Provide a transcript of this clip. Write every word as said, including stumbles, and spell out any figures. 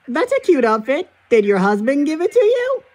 That's a cute outfit. Did your husband give it to you?